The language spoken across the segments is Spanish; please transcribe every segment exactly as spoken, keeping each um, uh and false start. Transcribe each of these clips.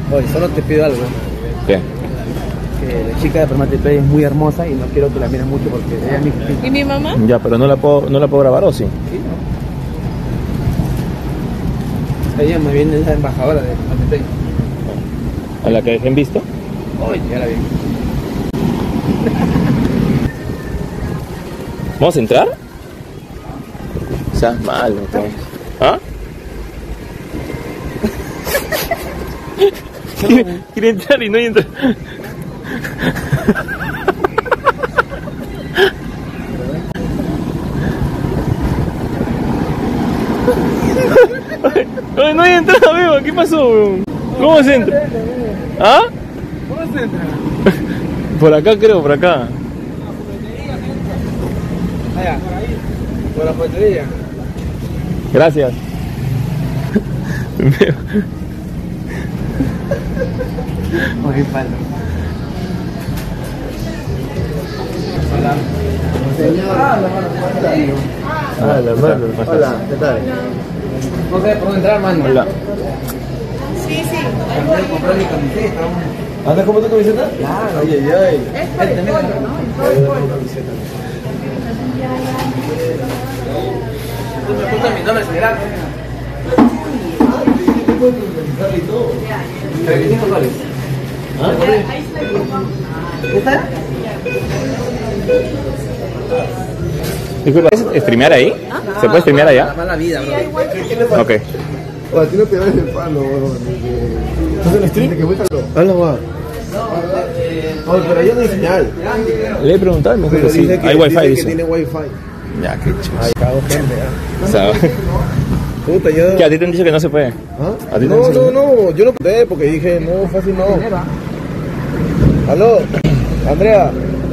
Oye, solo te pido algo. ¿Qué? Que la chica de Permate Play es muy hermosa y no quiero que la mires mucho porque ella es mi hijita. ¿Y mi mamá? Ya, pero no la puedo, no la puedo grabar, ¿o sí? Sí, ¿no? Ella más bien es la embajadora de Permate Play. ¿A la que dejen visto? Oye, ya la vi. ¿Vamos a entrar? Seas malo, ¿no? ¿Ah? Quiere, quiere entrar y no entra. Ay, no hay entrada, weón. ¿Qué pasó, weón? ¿Cómo se entra? ¿Ah? ¿Cómo se entra? Por acá creo, por acá. Allá, por la portería. Gracias. Oye, palo. Hola. Señor. Hola, mano. Hola, ¿qué tal? No sé por dónde entrar, mano. Hola. Sí, sí. Compré, compré mi camiseta. ¿Andas como tu camiseta? Claro. Ay, ay, ay. Es por el pollo, ¿no? Tú me puso mi nombre, general. treinta y cinco soles. ¿Ah? Ahí está el papá. ¿Qué tal? Disculpa, ¿puedes streamear ahí? ¿Se puede streamear allá? Mala vida, bro. Ok. O a ti no te das el palo, weón. ¿Estás en stream? ¿De qué vuelta? Habla, va. Oye, pero yo no hay señal. Le he preguntado y me dijo Pero que sí. dice que, Hay wifi, dice que dice. tiene wifi. Ya, qué chulo. Ay, cago gente, ya. O sea, Puta, yo... ¿qué, a ti te han dicho que no se puede? ¿Ah? ¿A ti te No, han dicho no, no, yo no pude porque dije, no, fácil no. Aló, Andrea.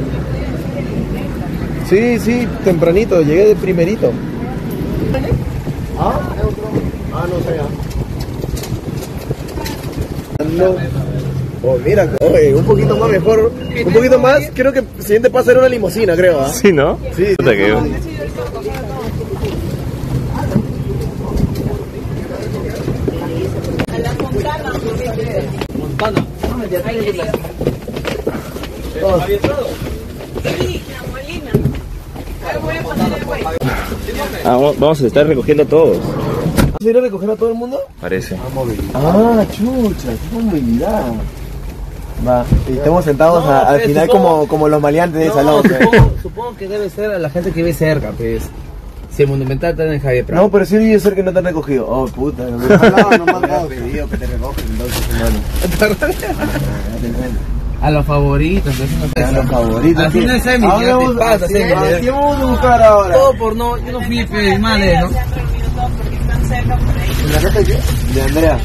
Sí, sí, tempranito, llegué de primerito. ¿Ah? Ah, no sé, ya. No. Oh, mira, oye, un poquito más mejor, un poquito más, creo que el siguiente paso era una limusina, creo, ¿ah? Sí, ¿no? Sí. Puta que yo- A la Montana. Montana. Sí, la Molina. Ahí voy a poner el güey. Ah, vamos- vamos a estar recogiendo todos. ¿Vas a ir a recoger a todo el mundo? Parece. Ah, chucha, qué movilidad. Va, y estamos sentados No, a- al pues, final supongo- como, como los maleantes del No, salón. pues. supongo, supongo que debe ser a la gente que vive cerca, pues. Si el Monumental está en Javier Prado. No, pero sí debe ser que no te han recogido. Oh, puta. No, no, no me han pedido que te recogen, entonces, hermano. A los favoritos, entonces no sé. A los favoritos. Así no es Semi, Ahora ya te vamos- pasa, así- Semi. así vamos a buscar ahora. Todo por no, yo no fui, pues, madre, ¿no? Se han reunido todos porque están cerca por ahí. ¿La gente qué? De Andrea.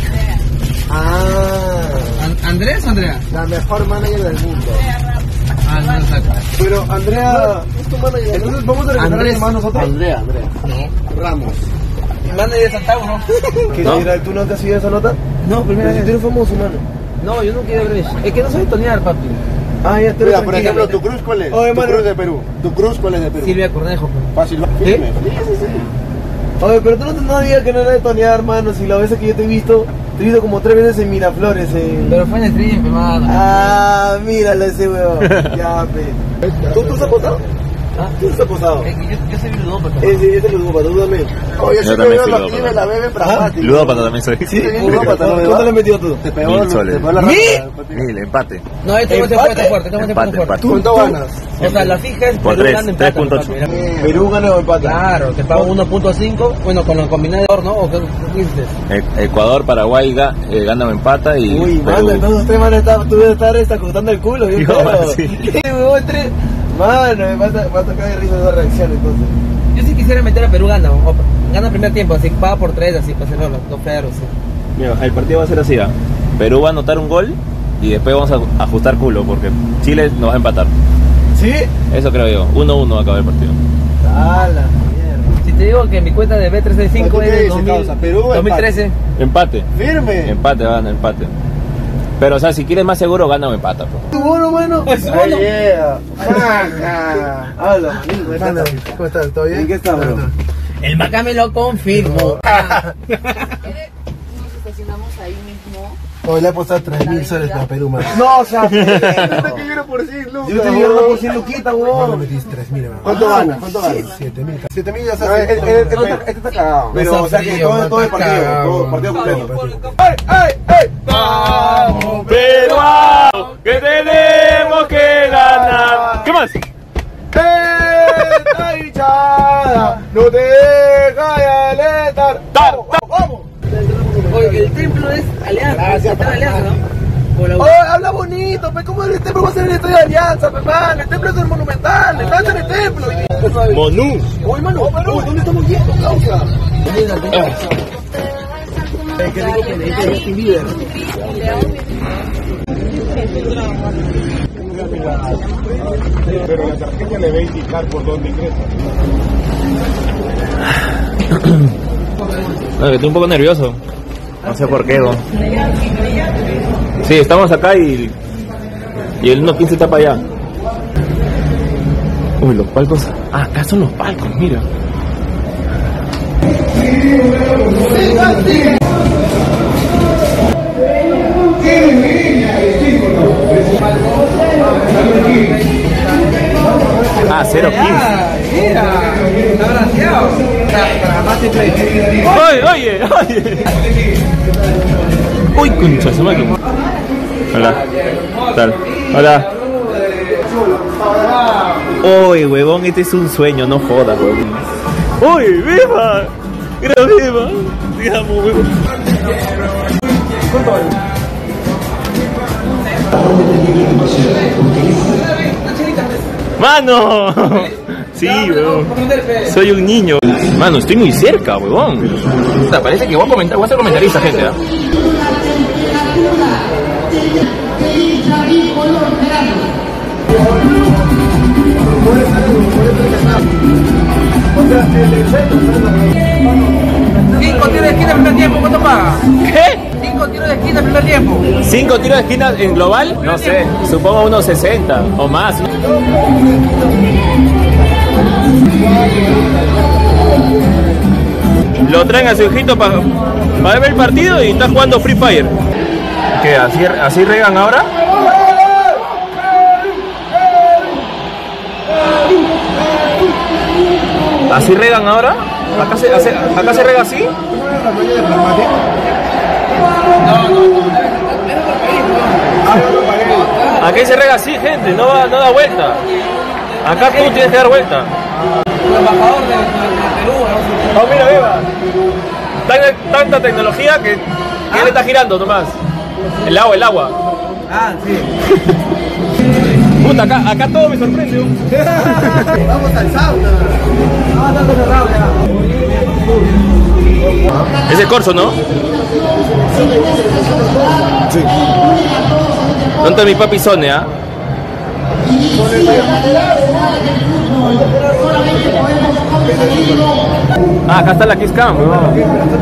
Ah, An- ¿Andrés o Andrea? la mejor manager del mundo. Ah, no, exacto. Pero Andrea es tu manager. Entonces vamos a recoger Andrés. más nosotros. Andrea, Andrea. No, Ramos. Mi manager de Santa Uno. ¿Qué ¿No? será? ¿Tú no te has ido esa nota? No, primera Pero si vez. tú eres famoso, mano. No, yo no quiero ver eso. Es que no soy tonear, papi. Ah, ya te Mira, por ejemplo, ¿tu cruz cuál es? Oye, ¿Tu mano. cruz de Perú? ¿Tu cruz cuál es de Perú? Silvia Cornejo, pues. Fácil, ¿Sí? firme. Sí, sí, sí. Oye, pero tú no, no digas que no era de tonear, hermano. Si la vez que yo te he visto, te he visto como tres veces en Miraflores. En... Pero fue en stream, mi mano. Ah, míralo ese weón. Ya, pe. ¿Tú, tú has apostado? ¿Ah? ¿Tú has apostado? Es que yo, yo soy ludópata. Ese, ese es el ludópata, tú también. Oye, Yo yo también veo soy la ludópata. pibe, la bebe pragmática. Ludópata también soy. Sí, bien ludópata, ¿no? ludópata, ¿Cuánto le has metido tú? Te pegó, Mil te soles. pegó la ¿Mil? rata. Mil, empate. No, este es ¿Empate? fuerte, fuerte, este Empate, es fuerte. empate. ¿Tú, tú ganas? O sea, la fija es Por Perú tres, gana, tres empata, punto papi, ocho. mira. Perú gana o empata. Claro, te pago uno punto cinco, bueno, con los combinador, ¿no? ¿O qué qué dices? E- Ecuador, Paraguay ga- eh, gana o empata y Uy, Perú. mano, entonces usted, mano, está, tú debes estar está cortando el culo, bien Yo, claro. sí. ¿Qué, huevón, tres? Mano, me va a, va a tocar de risa esa reacción, entonces. Yo sí quisiera meter a Perú gana, o gana el primer tiempo, así paga por tres, así para hacerlo los feros, sí. Mira, el partido va a ser así, ¿ah? Perú va a anotar un gol y después vamos a ajustar culo porque Chile nos va a empatar. ¿Sí? Eso creo yo. uno uno va a acabar el partido. A la mierda. Si te digo que mi cuenta de B trescientos sesenta y cinco ¿Tú qué es de dices, dos mil causa? ¿Perú o dos mil trece. Empate. Firme. Empate, van, empate. Pero, o sea, si quieres más seguro, gana o empata. Pues. ¿Tu bono, mano? Pues, su Ay, bono. yeah. Habla, manito, mano. ¿Cómo estás? ¿Todo bien? ¿En qué estás, bro? El Maca me lo confirmó. Nos estacionamos ahí mismo Hoy le he apostado tres mil soles a Perú, man. No, o sea, que yo por cien lucas. Yo te digo por cien luquitas, weón. No, me metiste tres mil, man. ¿Cuánto gana? ¿Cuánto gana? siete mil. siete mil ya No, sabes. este este está cagado. Pero, o sea, que todo todo el partido, todo partido completo. ¡Ay, ay, ay! ¡Vamos, peruano! ¡Que tenemos que ganar! ¿Qué más? ¡Esta hinchada no te deja de alentar! ¡Vamos, vamos! Oye, el templo es Alianza. Gracias, está en Alianza, ¿no? Por la- ¡Oh, habla bonito! Pues, ¿cómo el templo va a ser el estadio de Alianza, pues, man? El templo es el monumental, el en el templo. Monú. Oye, mano, uy, ¿dónde estamos yendo, causa? Qué rico que le dice Justin Bieber. Pero la tarjeta le va a indicar por dónde ingresa. No, estoy un poco nervioso. No sé por qué, ¿no? Sí, estamos acá y... Y el uno quince está para allá. Uy, los palcos... Ah, acá son los palcos, mira. Ah, cero quince. Mira, está balanceado. Para más simple. Oye, oye, oye. Uy, concha, se me ha. Hola. ¿Qué tal? Hola. Uy, huevón, este es un sueño, no jodas, huevón. Uy, viva. Gran viva. Digamos, huevón. ¿Cuánto vale? ¡Mano! Sí, weón. Soy un niño. Mano, estoy muy cerca, weón. O sea, parece que voy a comentar, voy a ser comentarista, gente, ¿eh? Cinco tiros de esquina primer tiempo, ¿cuánto paga? ¿Qué? Cinco tiros de esquina primer tiempo. ¿Cinco tiros de esquina en global? No sé, supongo unos sesenta o más. Lo traen a su hijito para pa ver el partido y está jugando Free Fire. ¿Qué? ¿Así, así regan ahora? ¿Así regan ahora? ¿Acá se, hace, acá se rega así? Aquí se rega así, gente, no, va, no da vuelta. Acá tú tienes que dar vuelta. El embajador de, de, de Perú, ¿no? Oh, mira, Beba. Tanta, tanta tecnología que, que él está girando nomás. El agua, el agua. Ah, sí. Puta, acá, acá todo me sorprende. Vamos al sauna. No, está cerrado ya. Ese corso, ¿no? Sí. ¿Dónde está mi papi Sone, ah? Ah, acá está la Kiss Cam, weón.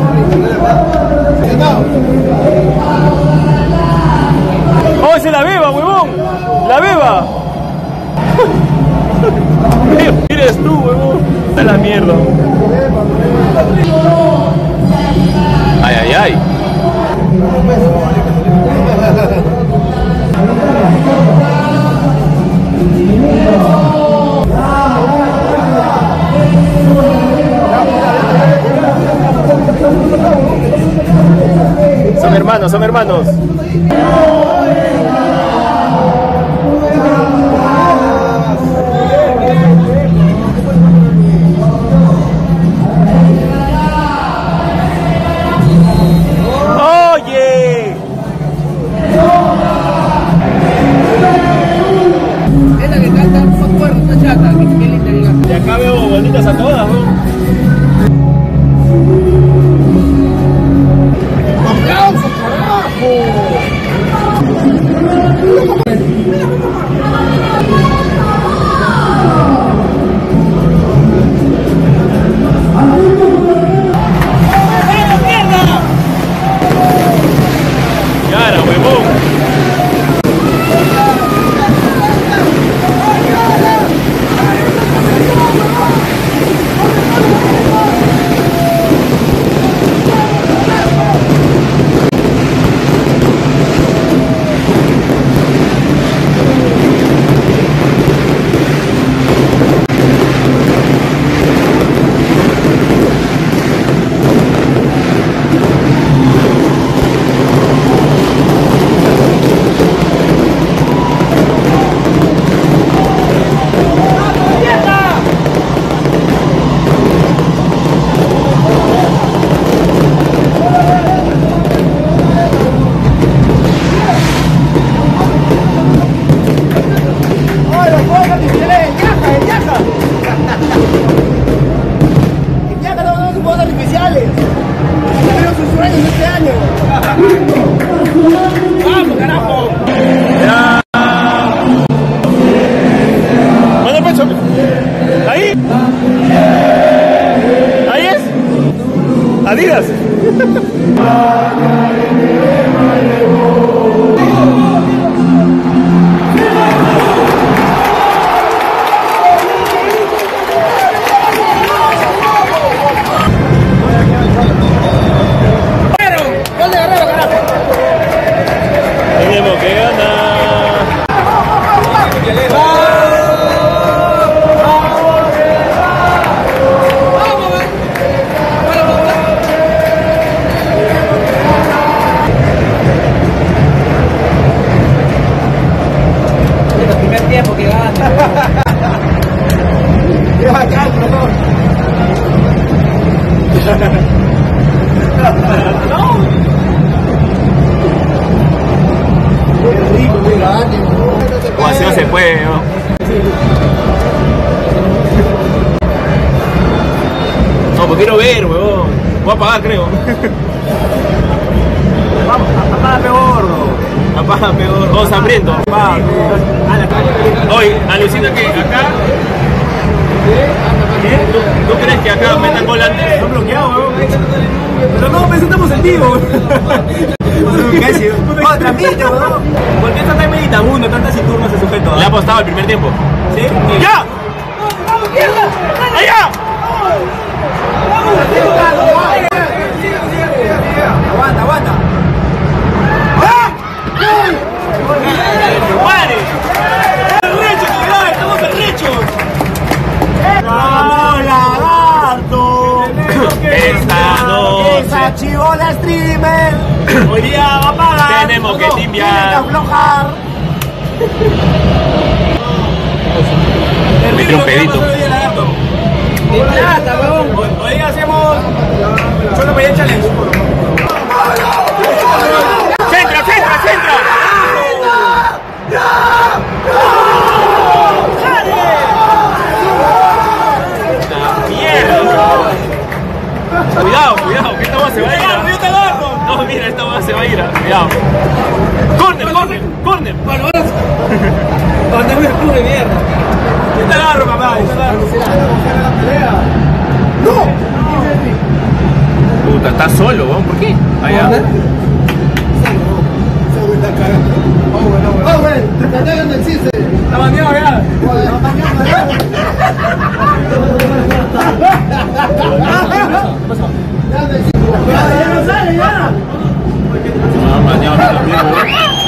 ¡Oh, esa es la Beba, huevón! ¡La Beba! Eres tú, huevón. Está la mierda. Ay, ay, ay. Son hermanos, son hermanos. Oye. Es la que canta un acuerdo, una chata, que es linda que canta. Y acá veo bonitas a todas, ¿no? artificiales. Pero sus sueños este año. ¡Vamos, carajo! Ya. Manda el pecho. Ahí. Ahí es. Adidas. Tenemos que ganar. El primer tiempo que gana. ¡Qué bacán, perdón! O así no se puede, ¿no? No, pues quiero ver, huevón. Voy a apagar, creo. Vamos, apágame, gordo. Apágame, gordo. Vamos, hambriento. Oye, alucina que acá... ¿Tú, ¿Tú crees que acá metan gol antes? Están bloqueados, huevón. Pero no, presentamos en vivo. ¡Oh, transmite, weón! ¿Por qué está tan meditabundo, tantas y turnos ese sujeto? ¿Le ha apostado el primer tiempo? ¿Sí? ¡Ya! ¡Vamos, mierda! ¡Allá! Aguanta, aguanta. ¡Rechos, cuidado! ¡Estamos rechos! ¡Vamos, lagarto! Esta noche ¡Esa chivola streamer! hoy día va a pagar. Tenemos que limpiar. Tiene que aflojar. Me tiró un pedito. ¡De plata, weón! Hoy día hacemos... Solo pedí challenge. ¡Centra, centra, centra! Cuidado, cuidado, que esta bola se va a ir. ¡Yo te agarro! No, mira, esta bola se va a ir. Cuidado. ¡Corner, corner, corner! Bueno, ahora... ¿Dónde me ocurre mierda? Yo te agarro, papá. Yo te agarro. ¡No! Puta, estás solo, weón. ¿Por qué? Allá. ¡Ah, güey! ¡Te callaron del cise! Está baneado ya. ¡Ya no sale, ya! No, baneado también, weón.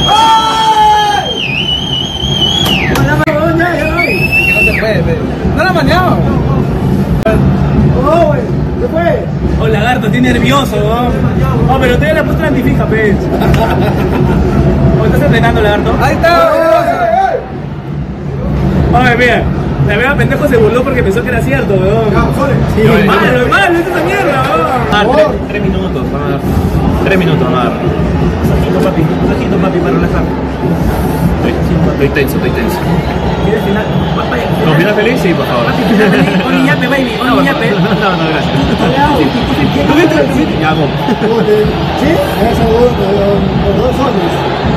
Que no se puede, pero... ¡No lo han baneado! ¡Oh, güey! ¿Qué fue? Oh, lagarto, estoy nervioso, weón. Oh, pero te la puesto la antifija, pez. ¿O estás entrenando, lagarto? ¡Ahí está! Oye, mira, la vea pendejo se burló porque pensó que era cierto, weón. Sí, malo, malo, esta es la mierda, weón. Ah, tres, tres minutos, vamos a dar. Tres minutos, vamos a dar. Masajito, papi, masajito, papi, para relajar. Estoy, estoy tenso, estoy tenso. ¿Quieres final? ¿No, final feliz? Sí, por favor. Un niñape, baby, un niñape. No, no, no, gracias. ¿Tú viste? Ya, hago. ¿Sí? Eso, por dos soles.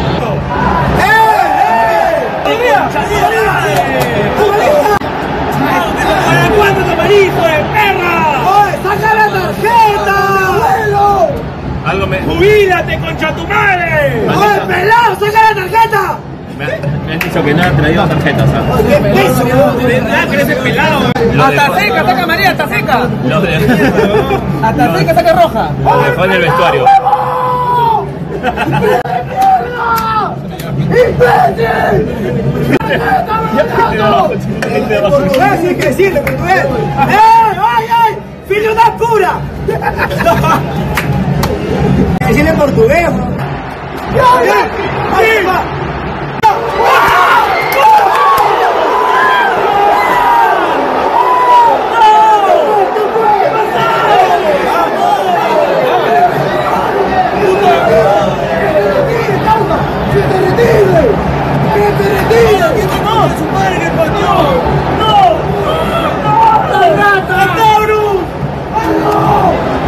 ¿Para cuándo te morí, hijo de perra? ¡Oye, saca la tarjeta! ¡Abuelo! Algo me... ¡Jubílate, concha tu madre! ¡Oye, pelado, saca la tarjeta! Me, me han dicho que no han traído tarjetas, ¿sabes? ¡Qué peso! ¿De verdad que eres el pelado? ¡Hasta seca, saca María, hasta seca! Lo de... ¡Hasta seca, saca roja! Lo dejó en el vestuario. ¡Imbécil! que decirle, portugués! ¡Eh! ¡Ay, ay! ¡Filho da pura! Decirle en portugués, bro. ¡Ya, ya! ¡Ay, va! ¡No! ¡No!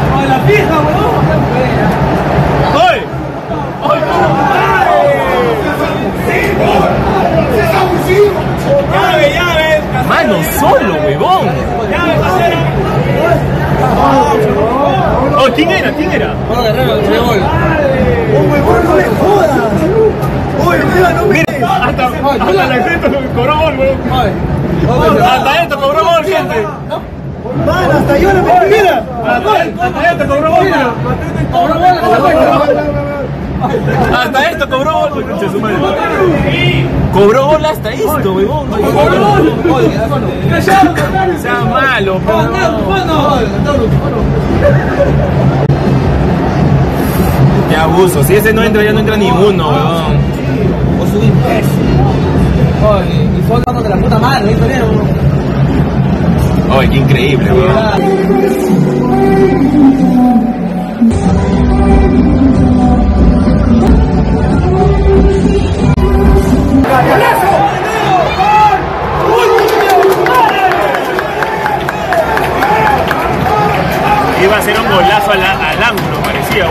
¿Quién era? ¿Quién era? Bueno, Guerrero, el gol. ¡Oh, huevón, no me jodas! ¡Uy, mira, no me... Hasta, hasta la gente cobró gol, weón. Hasta esto cobró gol, gente. Man, hasta yo la metí, mira. Hasta esto cobró gol, hasta esto cobró gol. Cobró gol hasta esto, weón. Cobró gol. Sea malo, qué abuso. Si ese no entra, ya no entra ninguno, weón. O su imbécil. Oye, y fue dando de la puta madre, ¿viste bien? Oye, qué increíble, weón. Iba a ser un golazo al, al ángulo, parecía.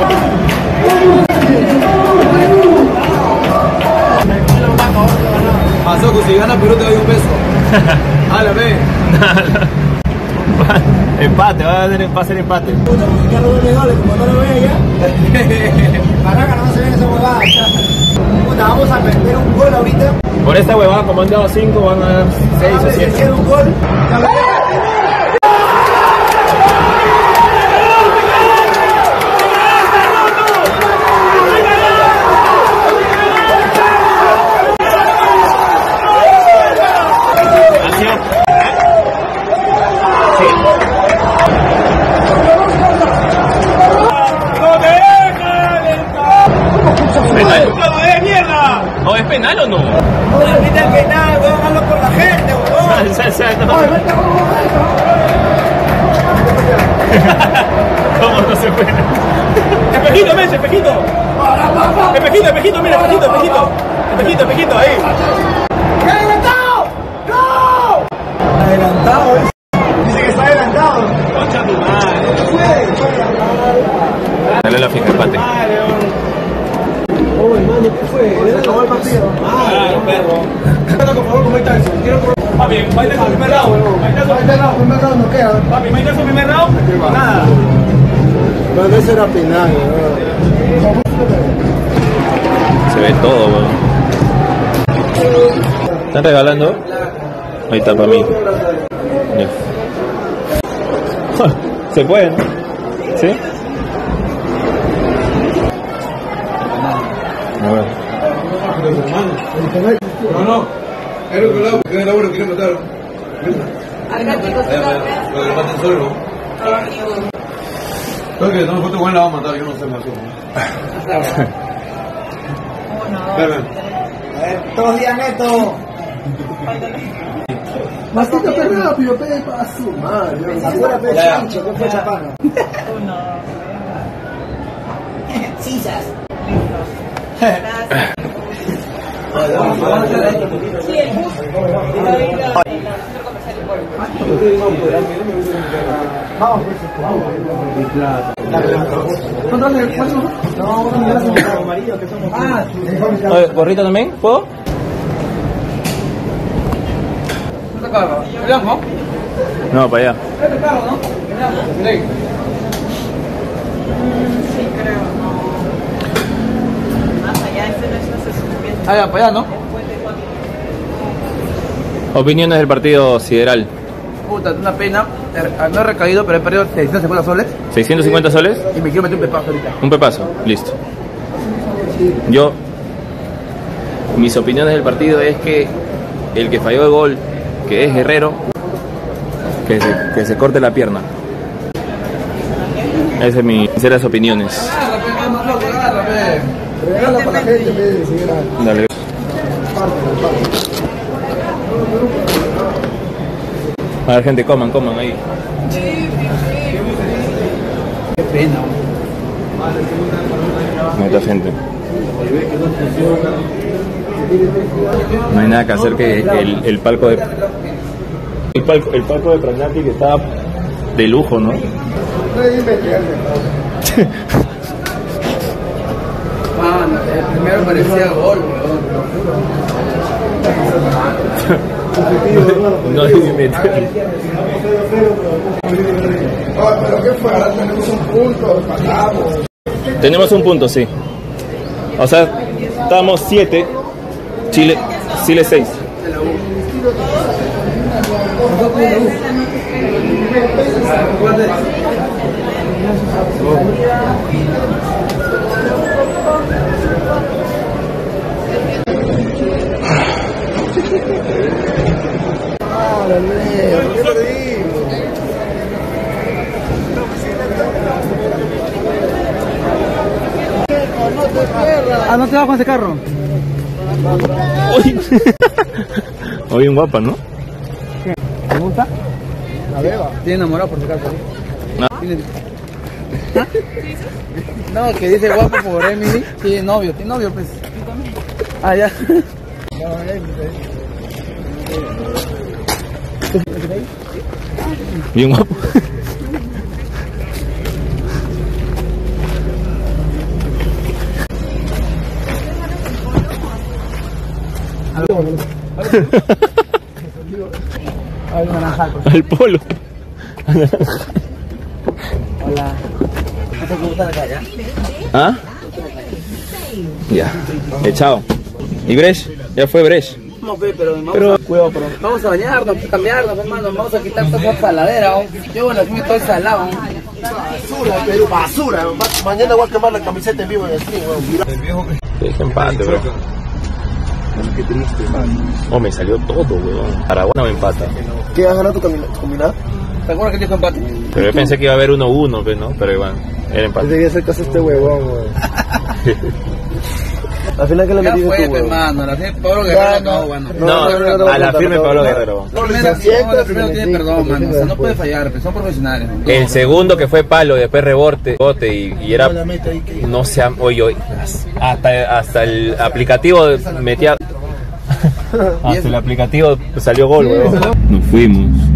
Pasó, si gana Perú te doy un beso. Hala, ve. Empate, va a ser, va a ser empate. Carlos de goles, como no lo ve ya. Maraca no se ve esa huevada. Puta, vamos a perder un gol ahorita. Por esta huevada, como han dado cinco, van a dar seis o siete. Si queda un gol. ¿No es penal o no? No se pita el penal, weón, hazlo por la gente, weón. ¿Cómo no se puede? Espejito, Messi, espejito. Espejito, espejito, mira, espejito, espejito. Espejito, espejito, ahí. ¡Adelantado! ¡No! Adelantado, ¿eh? Dice que está adelantado. Concha tu madre. Dale la fija, empate. Oh, hermano, ¿qué fue? ¿Le acabó el partido? Ah, perro. Por favor, ¿cómo estás? Quiero Papi, Maite su primer round. Maite su primer round. primer round no queda. Papi, Maite su primer round. Nada. Pero eso era penal, weón. Se ve todo, weón. ¿Están regalando? Ahí está para mí. Ya. ¿Se puede, no? ¿Sí? A ver. No, no. Era un lado porque era bueno, quiere matar. Acá, chicos, Lo que le maten solo. Creo que no, foto buena la va a matar, yo no sé más. Ven, ven. Todos días neto. Mastica, pe rápido, pe para su madre. Afuera, pe chancho, que fue chapano. uno. Cisas. Gracias. Sí, el bus. Y ahí la- el centro comercial Igual. Vamos, Oye, ¿gorrita también? ¿Puedo? ¿Dónde está carro? ¿Blanco? No, para allá. Este carro, ¿no? Sí. Sí, creo, no. Más allá, ese no es una sesión. Ah, ya, para allá, ¿no? Opiniones del partido sideral. Puta, una pena. No he recaído, pero he perdido seiscientos cincuenta soles. ¿seiscientos cincuenta soles? Y me quiero meter un pepazo ahorita. Un pepazo, listo. Yo, mis opiniones del partido es que el que falló el gol, que es Guerrero, que se, que se corte la pierna. Esas son mis sinceras opiniones. Regala para la gente, pe, señora. Dale. A ver, gente, coman, coman ahí. Qué pena. Mucha gente. No hay nada que hacer que el, el palco de el palco, el palco de Pranati, que estaba de lujo, ¿no? Mano, el primero parecía gol, weón. No debí meter. Pero qué fue, ahora tenemos un punto, empatamos. Tenemos un punto, sí. O sea, estamos siete. Chile, Chile seis. Ah, ¿no te vas con ese carro? Uy. Muy bien guapa, ¿no? ¿Te gusta? La beba. Tiene enamorado por si acaso. No. ¿Tiene... ¿Ah? No, que dice guapo por Emily. Tiene novio, tiene novio pues. Ah, ya. Bien guapo. Al polo. Hola. ¿No te gusta acá ya? ¿Ah? Ya. Echado. ¿Y Bresh? Ya fue Bresh. No, pe, pero vamos, Pero, a, cuidado, pero vamos a bañarnos, cambiarnos, hermano. Vamos a quitar toda esa saladera. ¿O? Yo, bueno, aquí me estoy salado. Basura, Perú, basura. Mañana voy a quemar la camiseta en vivo en el stream, weón. qué empate, bro. Qué triste, man. Oh, me salió todo, weón. Paraguay no me empata. ¿Qué has ganado tu combinada? ¿Te acuerdas que dijo empate? Pero yo pensé que iba a haber uno uno, pero no, pero igual, era empate. Debía hacer caso a este huevón, weón. Al final que le Ya metí fue, tu huevón. hermano. La firme Pablo Guerrero no, bueno. No, a la firme Pablo Guerrero. La primera, no, la primera tiene perdón, mano. O sea, no puede fallar, pero son profesionales. ¿No? El segundo que fue palo, después rebote, bote y, y era, no sé, oye, oye, hasta, hasta el aplicativo metía, hasta el aplicativo salió gol, weón. Nos fuimos.